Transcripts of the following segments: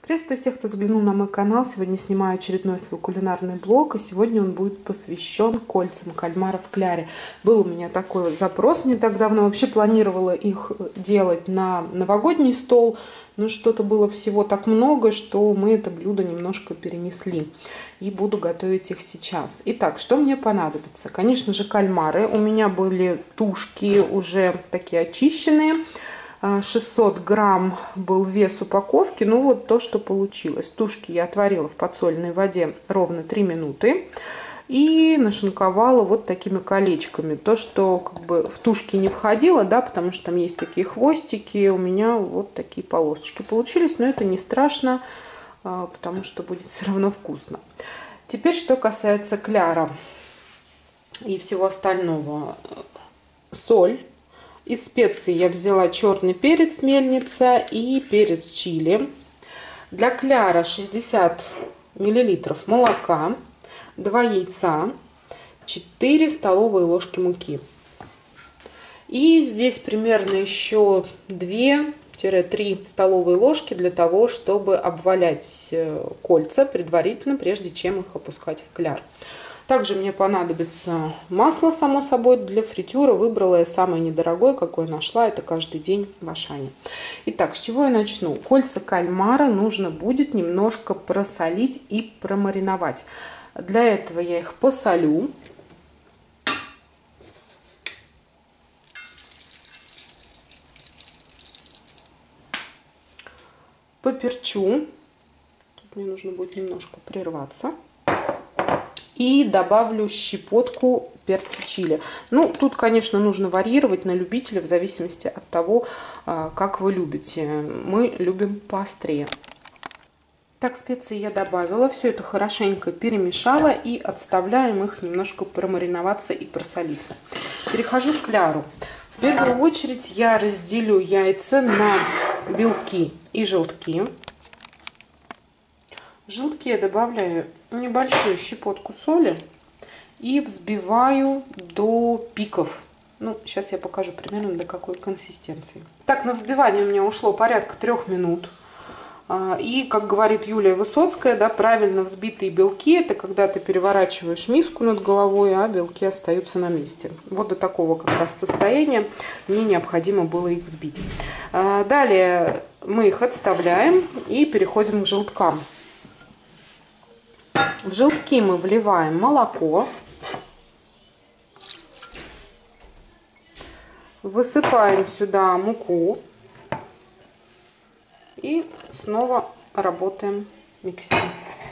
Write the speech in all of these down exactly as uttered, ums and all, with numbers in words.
Приветствую всех, кто взглянул на мой канал. Сегодня снимаю очередной свой кулинарный блог, и сегодня он будет посвящен кольцам кальмара в кляре. Был у меня такой вот запрос не так давно. Вообще планировала их делать на новогодний стол, но что-то было всего так много, что мы это блюдо немножко перенесли. И буду готовить их сейчас. Итак, что мне понадобится? Конечно же, кальмары. У меня были тушки уже такие очищенные. шестьсот грамм был вес упаковки. Ну вот то, что получилось. Тушки я отварила в подсоленной воде ровно три минуты. И нашинковала вот такими колечками. То, что как бы в тушки не входило, да, потому что там есть такие хвостики. У меня вот такие полосочки получились. Но это не страшно, потому что будет все равно вкусно. Теперь, что касается кляра и всего остального. Соль. Из специй я взяла черный перец мельница и перец чили. Для кляра шестьдесят миллилитров молока, два яйца, четыре столовые ложки муки. И здесь примерно еще две-три столовые ложки для того, чтобы обвалять кольца предварительно, прежде чем их опускать в кляр. Также мне понадобится масло, само собой, для фритюра. Выбрала я самое недорогое, какое нашла. Это каждый день в Ашане. Итак, с чего я начну? Кольца кальмара нужно будет немножко просолить и промариновать. Для этого я их посолю. Поперчу. Тут мне нужно будет немножко прерваться. И добавлю щепотку перца чили. Ну, тут, конечно, нужно варьировать на любителя в зависимости от того, как вы любите. Мы любим поострее. Так, специи я добавила. Все это хорошенько перемешала и отставляем их немножко промариноваться и просолиться. Перехожу к кляру. В первую очередь я разделю яйца на белки и желтки. В желтки я добавляю небольшую щепотку соли и взбиваю до пиков. Ну, сейчас я покажу примерно до какой консистенции. Так, на взбивание у меня ушло порядка трех минут. И, как говорит Юлия Высоцкая, да, правильно взбитые белки — это когда ты переворачиваешь миску над головой, а белки остаются на месте. Вот до такого как раз состояния мне необходимо было их взбить. Далее мы их отставляем и переходим к желткам. В желтки мы вливаем молоко, высыпаем сюда муку и снова работаем миксером.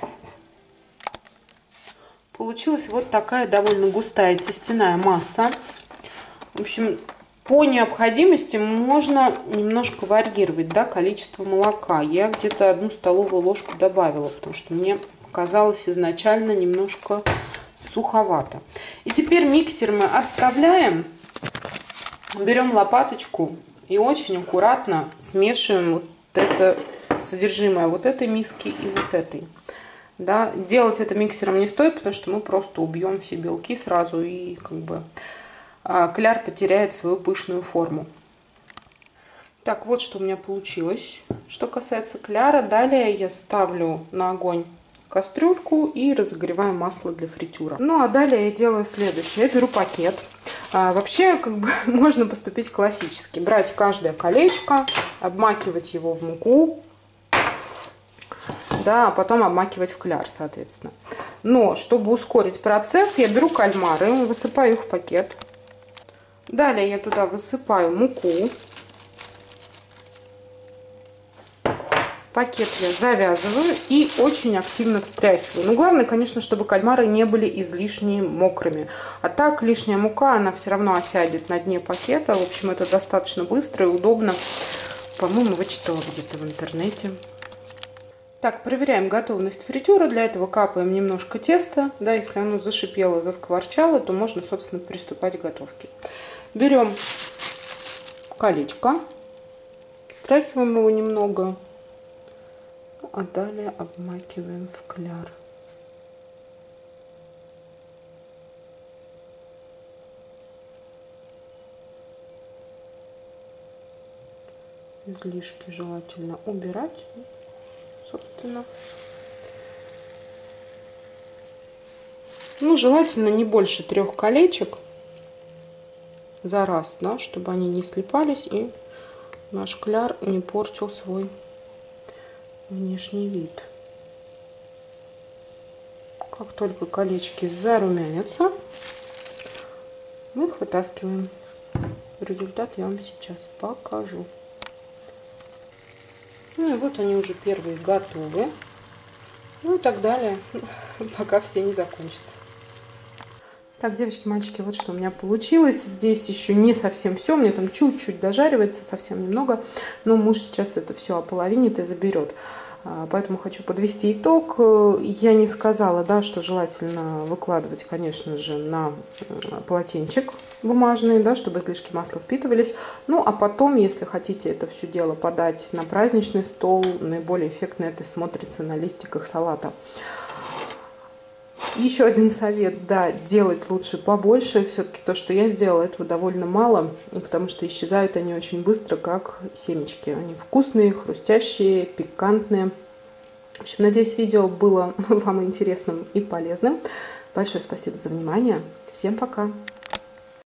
Получилась вот такая довольно густая тестяная масса. В общем, по необходимости можно немножко варьировать, да, количество молока. Я где-то одну столовую ложку добавила, потому что мне казалось изначально немножко суховато. И теперь миксер мы отставляем, берем лопаточку и очень аккуратно смешиваем вот это содержимое вот этой миски и вот этой. Да, делать это миксером не стоит, потому что мы просто убьем все белки сразу, и как бы кляр потеряет свою пышную форму. Так, вот что у меня получилось. Что касается кляра, далее я ставлю на огонь кастрюльку и разогреваю масло для фритюра. Ну а далее я делаю следующее. Я беру пакет. А, вообще, как бы можно поступить классически. Брать каждое колечко, обмакивать его в муку, да, а потом обмакивать в кляр, соответственно. Но, чтобы ускорить процесс, я беру кальмары, высыпаю их в пакет. Далее я туда высыпаю муку. Пакет я завязываю и очень активно встряхиваю. Но главное, конечно, чтобы кальмары не были излишне мокрыми. А так лишняя мука, она все равно осядет на дне пакета. В общем, это достаточно быстро и удобно. По-моему, вычитала где-то в интернете. Так, проверяем готовность фритюра. Для этого капаем немножко теста. Да, если оно зашипело, заскворчало, то можно, собственно, приступать к готовке. Берем колечко, встряхиваем его немного. А далее обмакиваем в кляр. Излишки желательно убирать. собственно. Ну, желательно не больше трех колечек за раз, да, чтобы они не слипались и наш кляр не портил свой внешний вид. Как только колечки зарумянятся, мы их вытаскиваем. Результат я вам сейчас покажу. Ну и вот они уже первые готовы. Ну и так далее, пока все не закончатся. Так, девочки, мальчики, вот что у меня получилось. Здесь еще не совсем все. Мне там чуть-чуть дожаривается, совсем немного. Но муж сейчас это все ополовинит и заберет. Поэтому хочу подвести итог. Я не сказала, да, что желательно выкладывать, конечно же, на полотенчик бумажный, да, чтобы излишки масла впитывались. Ну, а потом, если хотите это все дело подать на праздничный стол, наиболее эффектно это смотрится на листиках салата. Еще один совет, да, делать лучше побольше. Все-таки то, что я сделала, этого довольно мало, потому что исчезают они очень быстро, как семечки. Они вкусные, хрустящие, пикантные. В общем, надеюсь, видео было вам интересным и полезным. Большое спасибо за внимание. Всем пока!